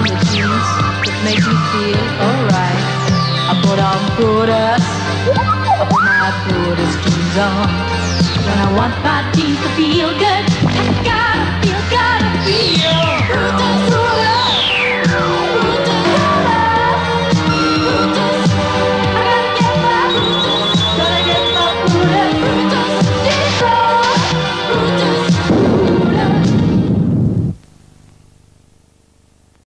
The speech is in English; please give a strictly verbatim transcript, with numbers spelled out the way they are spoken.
on the jeans that make me feel alright. I put on Brutus, I put my Brutus jeans on. When I want my jeans to feel good, I gotta feel, gotta feel.